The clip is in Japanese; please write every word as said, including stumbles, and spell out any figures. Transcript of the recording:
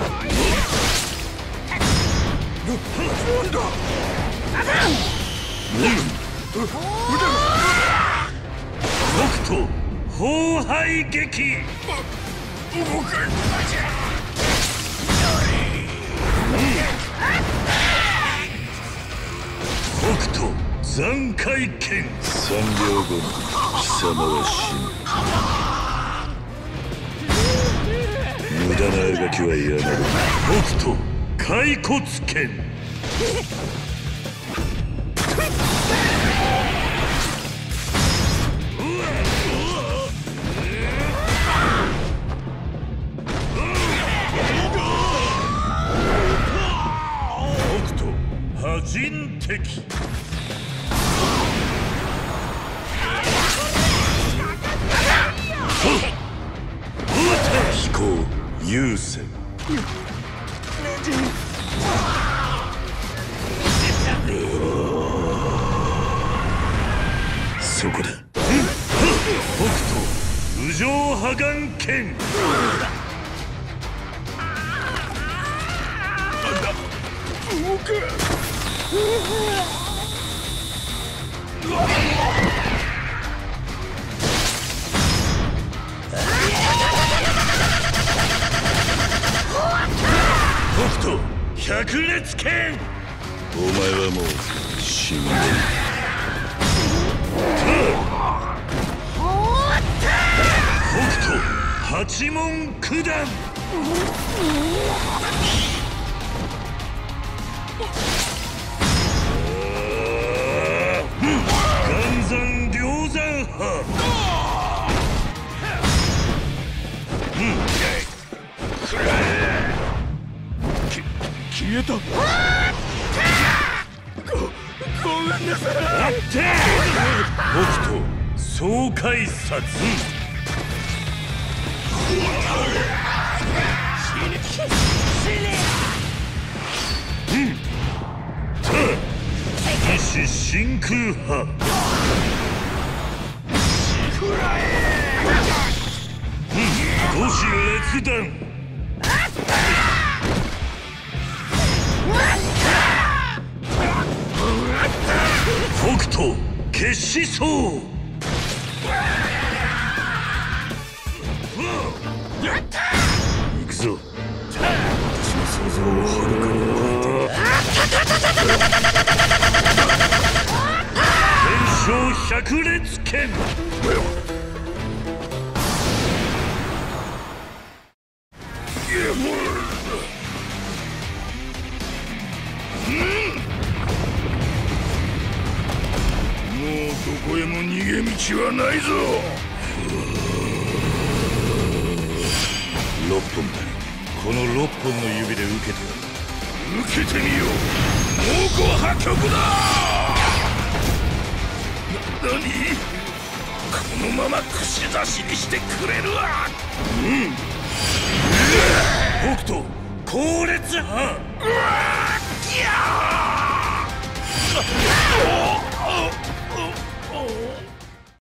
北斗崩敗撃。動かんのじゃ。北斗残骸剣。 三秒後に貴様は死ぬ。無駄なあがきはやめろ。 北斗骸骨剣。北斗破人敵。 飛行優先。そこだ。 北斗無常破眼剣。 動け。 北斗百裂剣。 お前はもう死んでいる。 北斗八文九段。岩山梁山派。 消えた。ご、ごめんなさい。 あって北斗爽快殺。騎士真空派。五子列弾。北斗決死走。 行くぞ。私の想像をはるかに超えて。 天正百裂剣。 もうどこへも逃げ道はないぞ。六本だ。この六本の指で受けて受けてみよう。猛虎破局だ。な、何？このまま串刺しにしてくれるわ。うん。 北斗後列派。うわっ、ぎゃー。